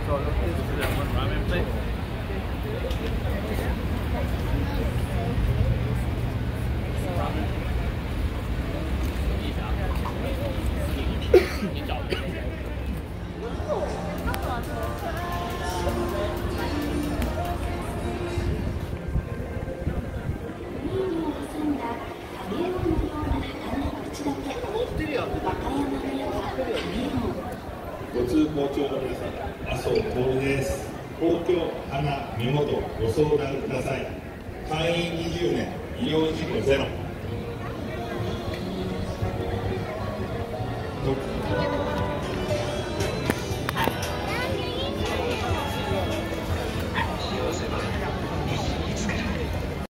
So this is one ramen place. ご通行中の皆さん、麻生徹です。公共、花、身元、ご相談ください。会員20年、医療事故ゼロ。